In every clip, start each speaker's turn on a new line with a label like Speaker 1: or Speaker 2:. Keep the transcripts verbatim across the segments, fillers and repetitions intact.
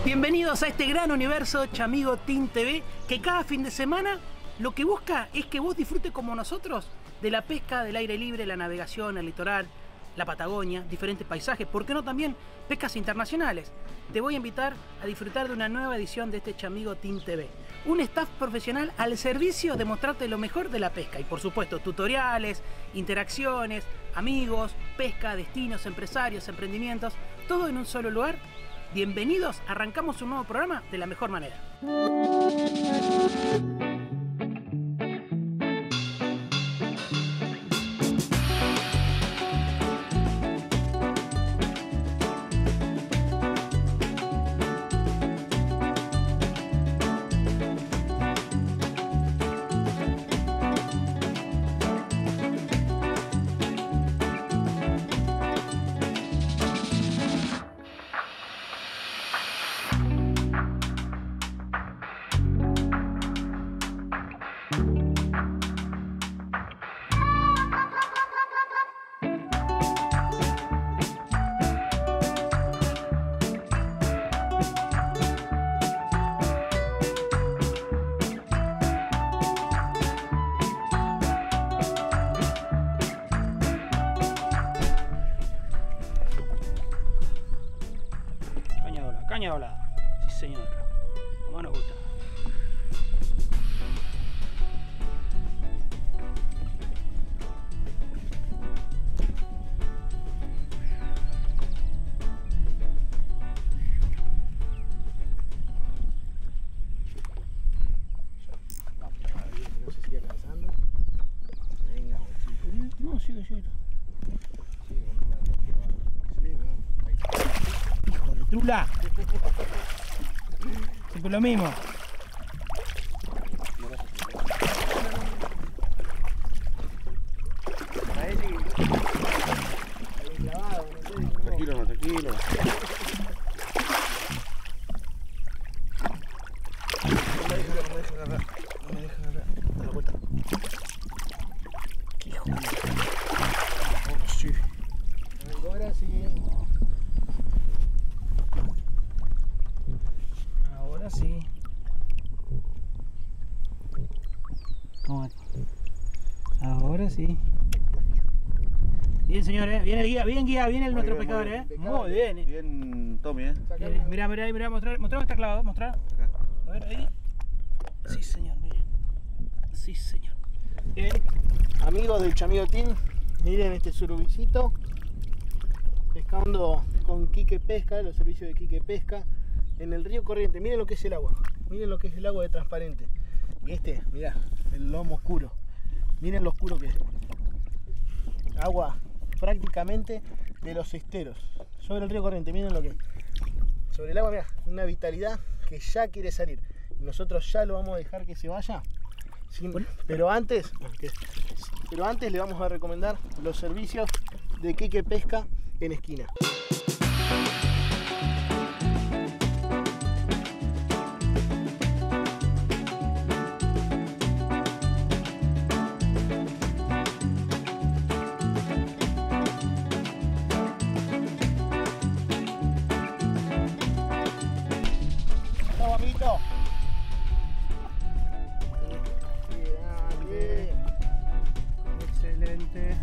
Speaker 1: Bienvenidos a este gran universo Chamigo Team T V, que cada fin de semana lo que busca es que vos disfrutes como nosotros de la pesca del aire libre, la navegación, el litoral, la Patagonia, diferentes paisajes, ¿por qué no también pescas internacionales? Te voy a invitar a disfrutar de una nueva edición de este Chamigo Team T V. Un staff profesional al servicio de mostrarte lo mejor de la pesca y por supuesto tutoriales, interacciones, amigos, pesca, destinos, empresarios, emprendimientos, todo en un solo lugar. Bienvenidos, arrancamos un nuevo programa de la mejor manera. Caña doblada, sí señor, como nos gusta.
Speaker 2: No se sigue cansando. Venga, bochito.
Speaker 1: No, sigue, sigue.
Speaker 2: Hijo de
Speaker 1: Trula. Siempre lo mismo.
Speaker 2: Tranquilo, no, tranquilo. No me deja agarrar, no me deja agarrar. No me deja agarrar. Da la vuelta. Hijo de... Oh, sí. Ahora sí.
Speaker 1: Ahora sí. Ahora sí. Bien, señores, viene el guía, bien guía, viene el
Speaker 2: Muy
Speaker 1: nuestro
Speaker 2: bien,
Speaker 1: pescador,
Speaker 2: muy
Speaker 1: eh.
Speaker 2: bien.
Speaker 1: Muy bien, eh.
Speaker 2: Bien, Tommy, eh.
Speaker 1: Eh, Mirá, mirá, mirá, mostrar, mostrar que está clavado, mostrar.
Speaker 2: Acá.
Speaker 1: A ver, ahí. Sí, señor, miren. Sí, señor. Bien.
Speaker 2: Amigos del Chamigo Team, miren este surubicito pescando con Quique Pesca, los servicios de Quique Pesca en el río Corriente. Miren lo que es el agua, miren lo que es el agua de transparente. Y este, mirá, el lomo oscuro, miren lo oscuro que es. Agua prácticamente de los esteros sobre el río Corriente, miren lo que es. Sobre el agua, mirá, una vitalidad que ya quiere salir. Nosotros ya lo vamos a dejar que se vaya. Sí, pero antes, pero antes le vamos a recomendar los servicios de Quique Pesca en Esquina. Vamos, amiguito.
Speaker 1: Excelente.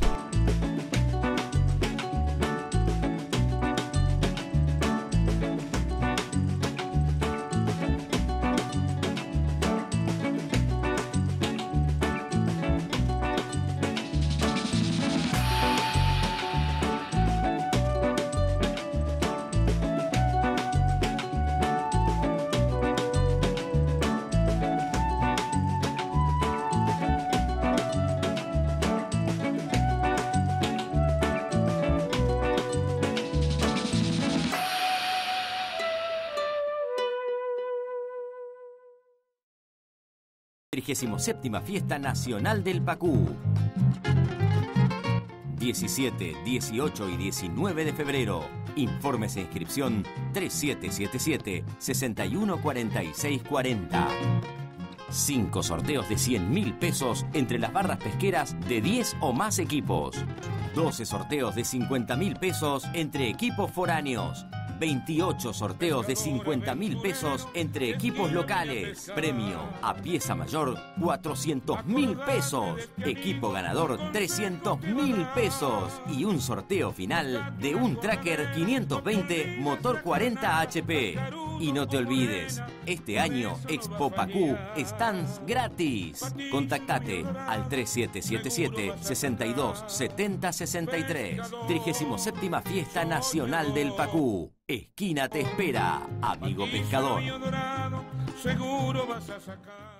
Speaker 3: trigésima séptima Fiesta Nacional del Pacú. diecisiete, dieciocho y diecinueve de febrero. Informes e inscripción tres siete siete siete, seis uno cuatro seis cuatro cero. cinco sorteos de cien mil pesos entre las barras pesqueras de diez o más equipos. doce sorteos de cincuenta mil pesos entre equipos foráneos. veintiocho sorteos de cincuenta mil pesos entre equipos locales. Premio a pieza mayor cuatrocientos mil pesos. Equipo ganador trescientos mil pesos. Y un sorteo final de un Tracker quinientos veinte motor cuarenta H P. Y no te olvides, este año Expo Pacú stands gratis. Contactate al tres siete siete siete, seis dos siete cero seis tres. trigésima séptima Fiesta Nacional del Pacú. Esquina te espera, amigo pescador.
Speaker 4: Seguro vas a sacar.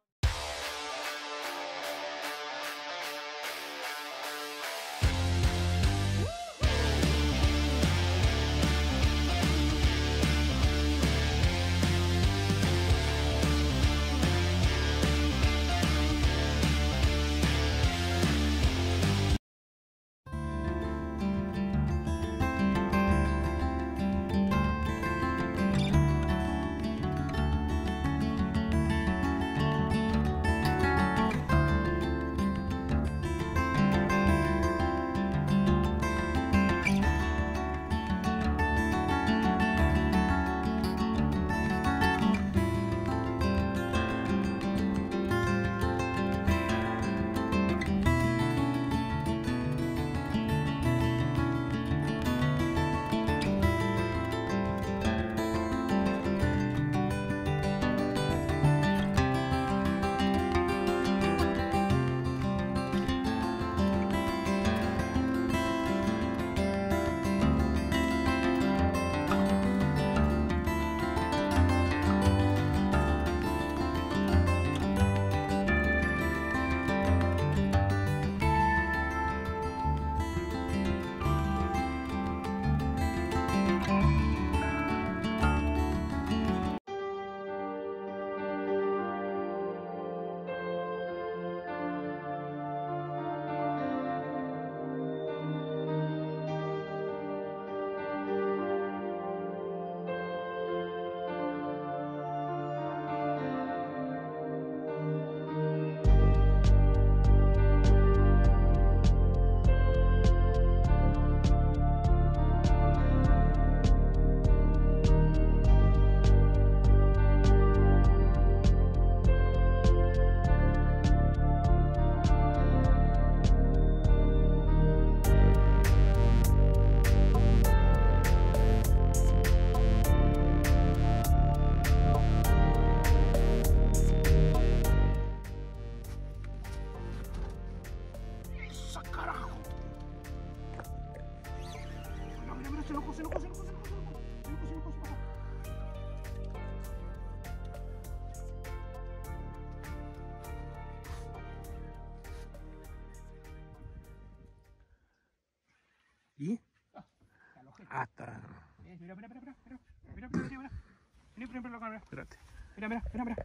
Speaker 2: ¿Y?
Speaker 1: Ah, la lojera.
Speaker 2: Hasta.
Speaker 1: Eh, mira, mira, mira, mira, mira, mira, mira, mira, mira. Vení, mira, mira, mira.
Speaker 2: Espérate.
Speaker 1: Mira, mira, mira, mira.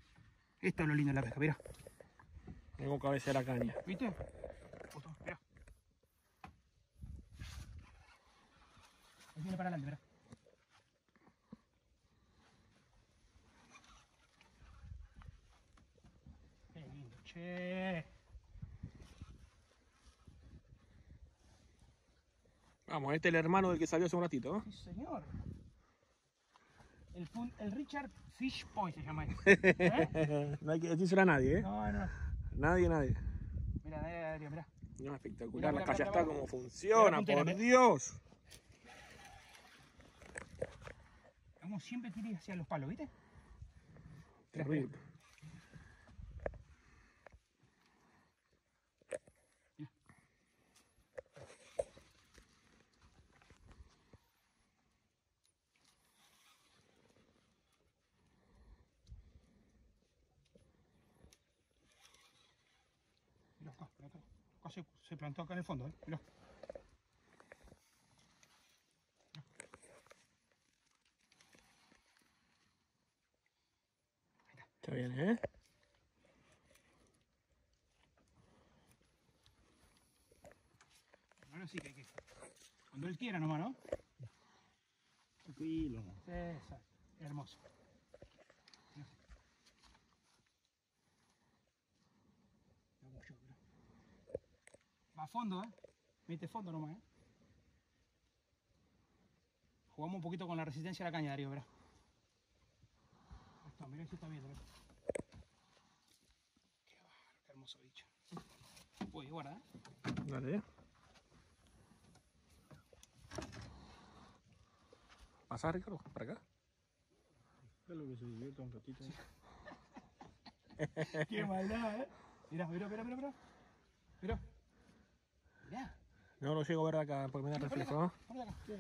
Speaker 1: Esto es lo lindo de la pesca, mira.
Speaker 2: Tengo cabecera caña.
Speaker 1: ¿Viste? Justo, mira. Ahí viene para adelante, mira. Qué lindo, che.
Speaker 2: Vamos, este es el hermano del que salió hace un ratito, ¿no?
Speaker 1: Sí, señor. El, pun- el Richard Fish Point se llama este. ¿Eh?
Speaker 2: No hay que decírselo a nadie, ¿eh?
Speaker 1: No, no.
Speaker 2: Nadie, nadie.
Speaker 1: Mira, mira, mira, mira.
Speaker 2: No, espectacular.
Speaker 1: Mira,
Speaker 2: La
Speaker 1: mira,
Speaker 2: calle
Speaker 1: mira,
Speaker 2: está
Speaker 1: mira.
Speaker 2: como funciona,
Speaker 1: puntera,
Speaker 2: por
Speaker 1: mira.
Speaker 2: Dios.
Speaker 1: Como siempre tiré hacia los palos, ¿viste?
Speaker 2: Terrible.
Speaker 1: Mira acá, mira acá. Acá se, se plantó acá en el fondo, ¿eh? Mira.
Speaker 2: Está bien, ¿eh?
Speaker 1: Ahora sí que hay que. Cuando él quiera nomás, ¿no?
Speaker 2: Tranquilo.
Speaker 1: Exacto. Hermoso. Mira. Mira, mira. Va a fondo, ¿eh? Mete fondo nomás, ¿eh? Jugamos un poquito con la resistencia de la caña, Darío, verá. Ahí está, mirá si está viendo, mirá. Qué barro, qué hermoso bicho. Uy, guarda, ¿eh?
Speaker 2: Dale.
Speaker 5: ¿Pasa, Ricardo? ¿Para acá?
Speaker 2: Es lo que se divierte un ratito. Sí.
Speaker 1: Qué maldad, ¿eh? Mirá, mirá, mirá, mirá, mirá. Mirá. Mirá.
Speaker 5: No lo llego a ver de acá porque me da reflejo, ¿no?
Speaker 1: ¿Qué?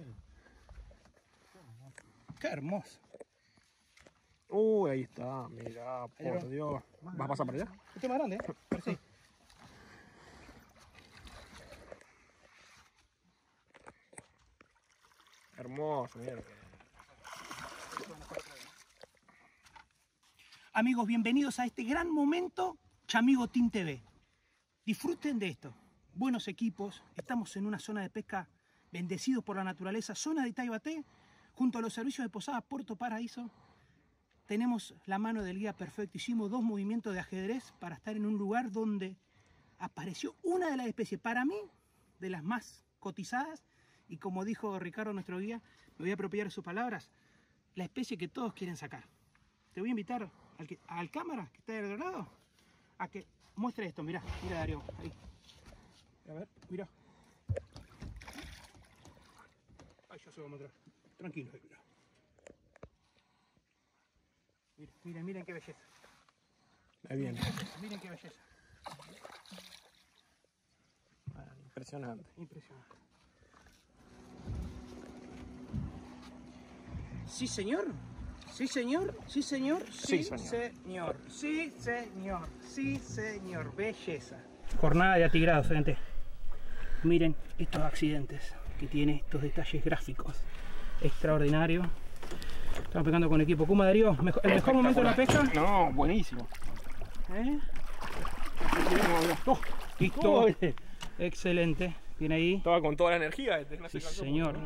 Speaker 1: Qué hermoso.
Speaker 5: Uy, ahí está, mira, por
Speaker 1: Ahí
Speaker 5: Dios. ¿Vas a pasar para allá?
Speaker 1: Este es más grande, ¿eh? Pero sí.
Speaker 5: Hermoso, mira.
Speaker 1: Amigos, bienvenidos a este gran momento Chamigo Team T V. Disfruten de esto. Buenos equipos, estamos en una zona de pesca bendecidos por la naturaleza, zona de Taibaté, junto a los servicios de Posada Puerto Paraíso. Tenemos la mano del guía perfecto, hicimos dos movimientos de ajedrez para estar en un lugar donde apareció una de las especies, para mí, de las más cotizadas, y como dijo Ricardo, nuestro guía, me voy a apropiar de sus palabras, la especie que todos quieren sacar. Te voy a invitar al, que, al cámara que está del otro lado a que muestre esto. Mirá, mira Darío, ahí. A ver, mira. Ay, ya se va a mostrar. Tranquilo, ahí, mira. Miren, miren, miren qué belleza.
Speaker 5: Ahí viene.
Speaker 1: Miren qué belleza.
Speaker 5: Ah, impresionante.
Speaker 1: Impresionante. Sí, señor. Sí, señor. Sí, señor. Sí,
Speaker 5: Sí, señor.
Speaker 1: señor. Sí, señor. Sí, señor. Belleza. Jornada de atigrados, gente. Miren estos accidentes que tiene, estos detalles gráficos. Extraordinario. Estamos pegando con equipo Kuma. Darío, ¿mejor- ¿el mejor momento de la pesca?
Speaker 5: No, buenísimo.
Speaker 1: ¿Eh? Oh, listo.
Speaker 5: Oh,
Speaker 1: Excelente. Viene ahí.
Speaker 5: estaba con toda la energía. Este, no
Speaker 1: Sí,
Speaker 5: se cansó.
Speaker 1: señor.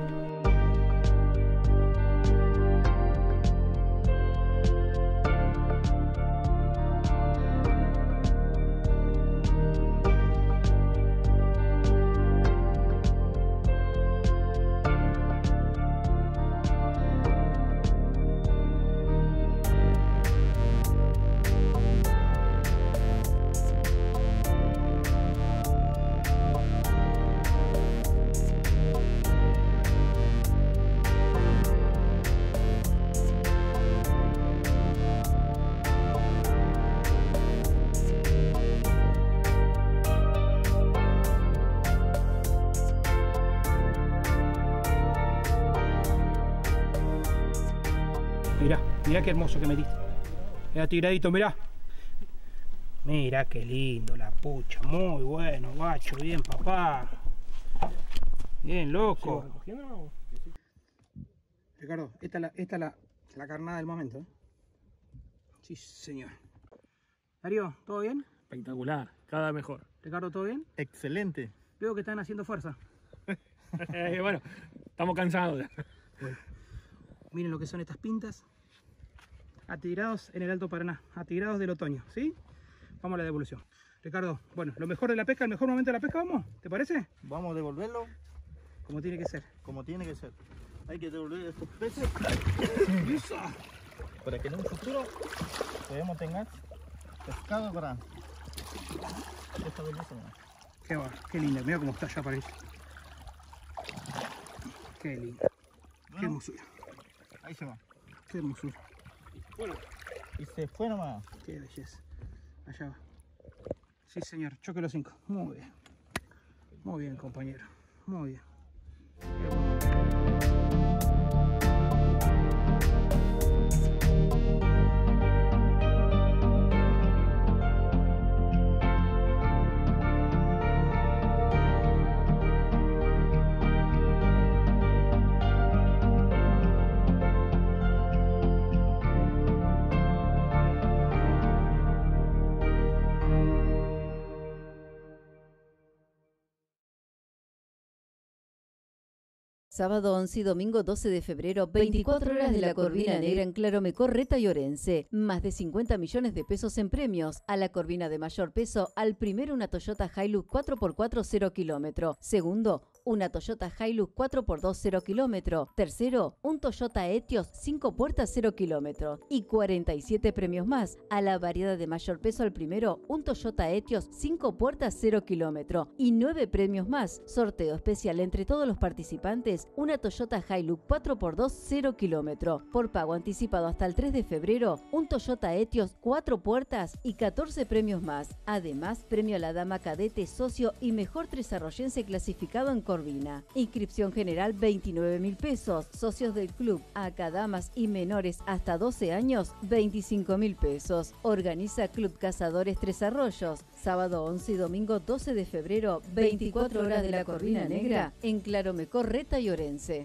Speaker 1: Mirá, mirá qué hermoso que metiste. Era tiradito, mirá. Mirá qué lindo la pucha. Muy bueno, guacho. Bien, papá. Bien, loco.
Speaker 5: ¿Recogiendo?
Speaker 1: Ricardo, esta es la, esta es la, la carnada del momento, ¿eh? Sí, señor. Darío, ¿todo bien?
Speaker 5: Espectacular, cada vez mejor.
Speaker 1: Ricardo, ¿todo bien?
Speaker 2: Excelente.
Speaker 1: Veo que están haciendo fuerza.
Speaker 5: Eh, bueno, estamos cansados ya.
Speaker 1: Miren lo que son estas pintas. Atigrados en el Alto Paraná. Atigrados del otoño, ¿sí? Vamos a la devolución. Ricardo, bueno, lo mejor de la pesca, el mejor momento de la pesca, ¿vamos? ¿Te parece?
Speaker 2: Vamos a devolverlo
Speaker 1: Como tiene que ser.
Speaker 2: como tiene que ser. Hay que devolver estos peces para que en un futuro podamos tener pescado grande. Esta belleza, ¿no?
Speaker 1: Qué va, qué linda. Mira cómo está ya para eso. Qué linda. Qué
Speaker 2: Bueno.
Speaker 1: hermosura.
Speaker 2: Ahí se va.
Speaker 1: Qué hermosura.
Speaker 2: Y se fue nomás.
Speaker 1: Qué belleza. Allá va. Sí, señor. Choque los cinco. Muy bien. Muy bien, compañero. Muy bien. Qué bueno.
Speaker 6: Sábado once y domingo doce de febrero, veinticuatro horas de la Corvina Negra en Claromecó, Reta y Orense. Más de cincuenta millones de pesos en premios. A la Corvina de mayor peso, al primero una Toyota Hilux cuatro por cuatro cero kilómetro. Segundo, una Toyota Hilux cuatro por dos cero kilómetro. Tercero, un Toyota Etios cinco puertas cero kilómetro. Y cuarenta y siete premios más. A la variedad de mayor peso al primero, un Toyota Etios cinco puertas cero kilómetro. Y nueve premios más. Sorteo especial entre todos los participantes, una Toyota Hilux cuatro por dos cero kilómetro. Por pago anticipado hasta el tres de febrero, un Toyota Etios cuatro puertas y catorce premios más. Además, premio a la dama cadete, socio y mejor tresarroyense clasificado en Corvina. Inscripción general veintinueve mil pesos. Socios del club, acá damas y menores hasta doce años, veinticinco mil pesos. Organiza Club Cazadores Tres Arroyos. Sábado once y domingo doce de febrero, veinticuatro horas de la Corvina Negra, en Claromecó, Reta y Orense.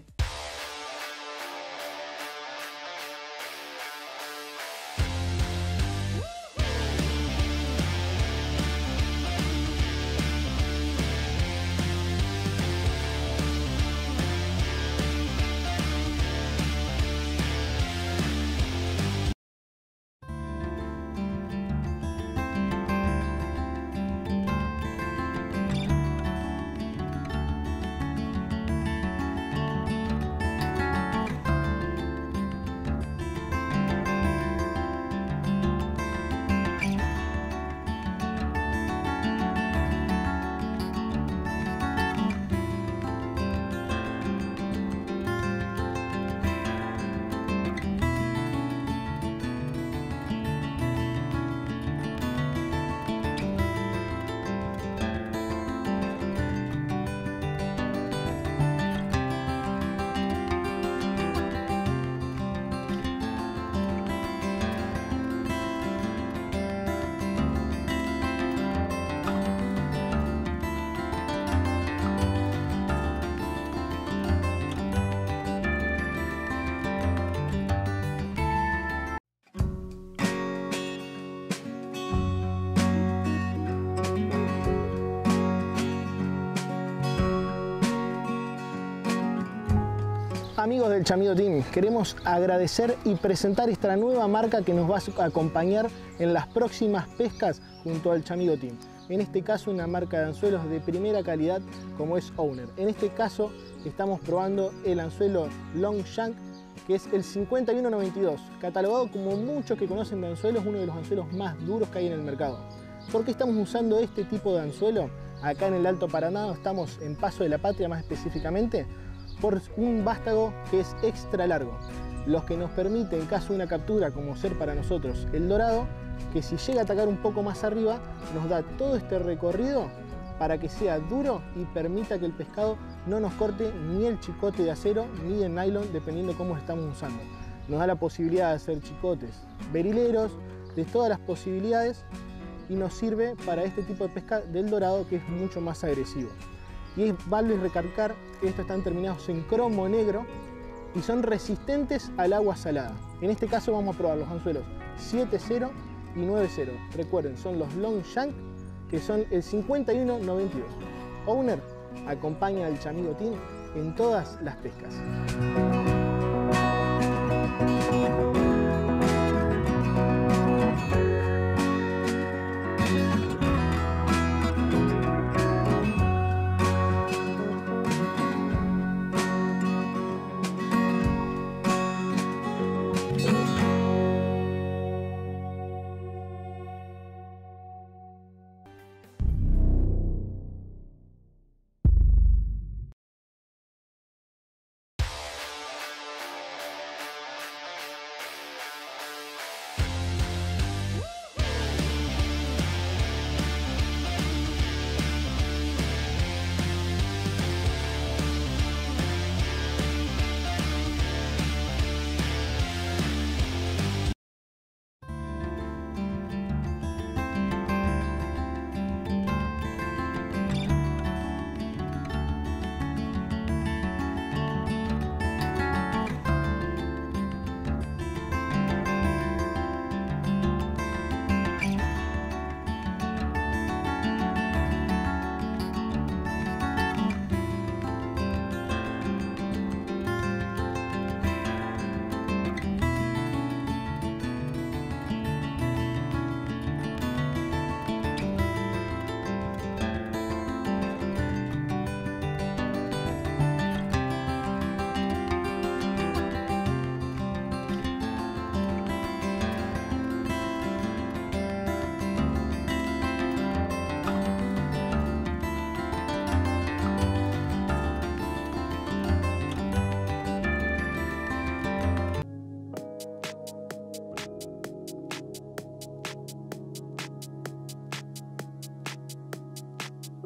Speaker 2: Amigos del Chamigo Team, queremos agradecer y presentar esta nueva marca que nos va a acompañar en las próximas pescas junto al Chamigo Team. En este caso una marca de anzuelos de primera calidad como es Owner. En este caso estamos probando el anzuelo Long Shank, que es el cincuenta y uno noventa y dos, catalogado como muchos que conocen de anzuelos, uno de los anzuelos más duros que hay en el mercado. ¿Por qué estamos usando este tipo de anzuelo? Acá en el Alto Paraná, estamos en Paso de la Patria más específicamente, por un vástago que es extra largo, los que nos permite en caso de una captura, como ser para nosotros el dorado, que si llega a atacar un poco más arriba, nos da todo este recorrido para que sea duro y permita que el pescado no nos corte ni el chicote de acero ni de nylon, dependiendo cómo lo estamos usando. Nos da la posibilidad de hacer chicotes berileros, de todas las posibilidades, y nos sirve para este tipo de pesca del dorado, que es mucho más agresivo. Y es, vale recalcar que estos están terminados en cromo negro y son resistentes al agua salada. En este caso vamos a probar los anzuelos siete cero y nueve cero. Recuerden, son los Long Shank, que son el cincuenta y uno noventa y dos. Owner acompaña al Chamigo Team en todas las pescas.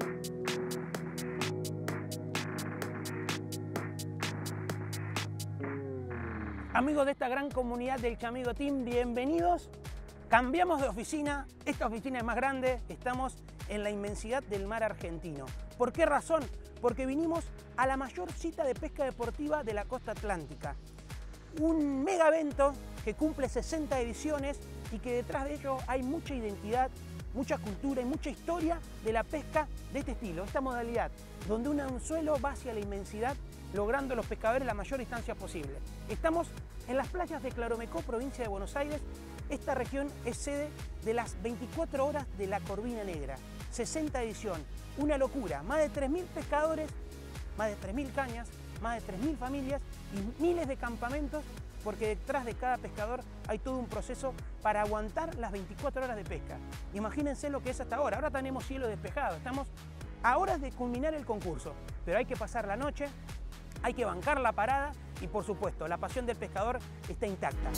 Speaker 1: Amigos de esta gran comunidad del Chamigo Team, bienvenidos. Cambiamos de oficina, esta oficina es más grande, estamos en la inmensidad del mar argentino. ¿Por qué razón? Porque vinimos a la mayor cita de pesca deportiva de la costa atlántica. Un mega evento que cumple sesenta ediciones y que detrás de ello hay mucha identidad, mucha cultura y mucha historia de la pesca de este estilo, esta modalidad, donde un anzuelo va hacia la inmensidad, logrando a los pescadores la mayor distancia posible. Estamos en las playas de Claromecó, provincia de Buenos Aires. Esta región es sede de las veinticuatro horas de la Corvina Negra. sesenta edición, una locura. Más de tres mil pescadores, más de tres mil cañas, más de tres mil familias y miles de campamentos, porque detrás de cada pescador hay todo un proceso para aguantar las veinticuatro horas de pesca. Imagínense lo que es hasta ahora. Ahora tenemos cielo despejado, estamos a horas de culminar el concurso, pero hay que pasar la noche, hay que bancar la parada y, por supuesto, la pasión del pescador está intacta.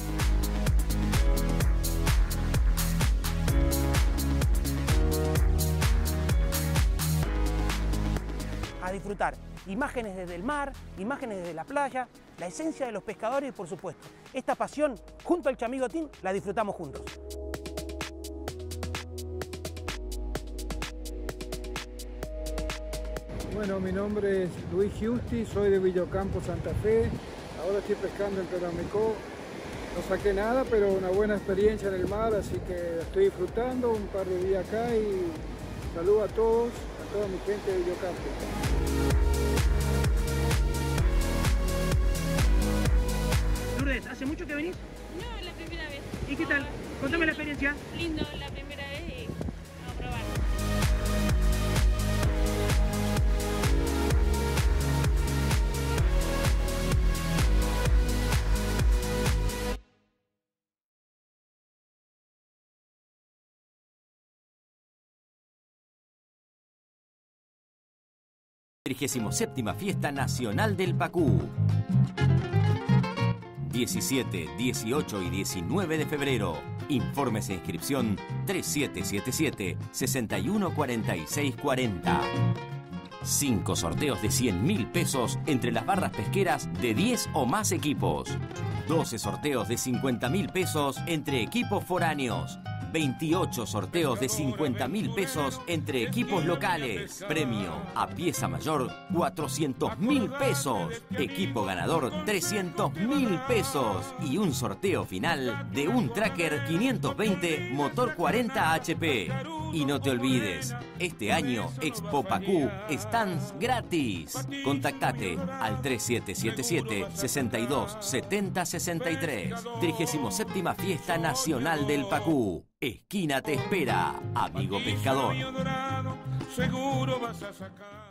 Speaker 1: A disfrutar imágenes desde el mar, imágenes desde la playa, la esencia de los pescadores y, por supuesto, esta pasión junto al Chamigo Team la disfrutamos juntos.
Speaker 7: Bueno, mi nombre es Luis Giusti, soy de Villocampo, Santa Fe. Ahora estoy pescando en Claromecó. No saqué nada, pero una buena experiencia en el mar, así que estoy disfrutando un par de días acá y saludo a todos, a toda mi gente de Villocampo.
Speaker 1: Lourdes, ¿hace mucho que venís?
Speaker 8: No, es la primera vez.
Speaker 1: ¿Y qué tal? Contame la experiencia.
Speaker 8: Lindo, la primera vez y vamos a probar.
Speaker 3: trigésima séptima Fiesta Nacional del Pacú. diecisiete, dieciocho y diecinueve de febrero. Informes e inscripción tres siete siete siete, seis uno cuatro seis cuatro cero. Cinco sorteos de cien mil pesos entre las barras pesqueras de diez o más equipos. doce sorteos de cincuenta mil pesos entre equipos foráneos. veintiocho sorteos de cincuenta mil pesos entre equipos locales. Premio a pieza mayor cuatrocientos mil pesos. Equipo ganador trescientos mil pesos. Y un sorteo final de un Tracker quinientos veinte motor cuarenta H P. Y no te olvides, este año Expo Pacú stands gratis. Contactate al tres siete siete siete, seis dos siete cero seis tres. trigésima séptima Fiesta Nacional del Pacú. Esquina te espera, amigo pescador.
Speaker 4: Seguro vas a sacar.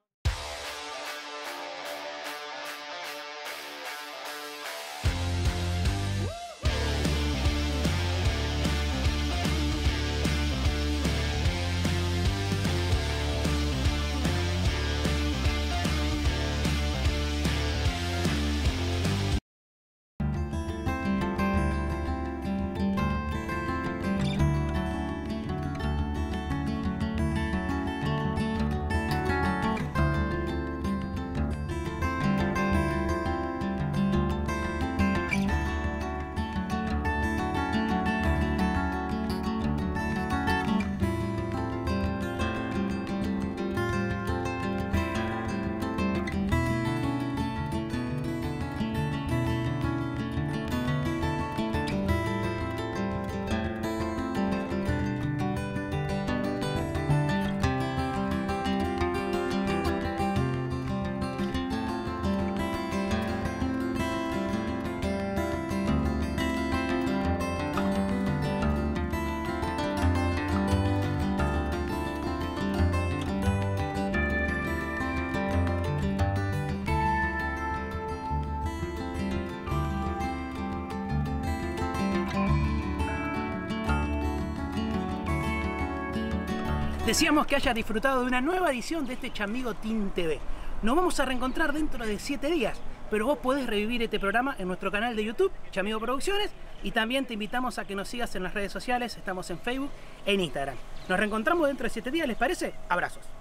Speaker 1: Deseamos que hayas disfrutado de una nueva edición de este Chamigo Team T V. Nos vamos a reencontrar dentro de siete días, pero vos podés revivir este programa en nuestro canal de YouTube, Chamigo Producciones, y también te invitamos a que nos sigas en las redes sociales, estamos en Facebook e en Instagram. Nos reencontramos dentro de siete días, ¿les parece? Abrazos.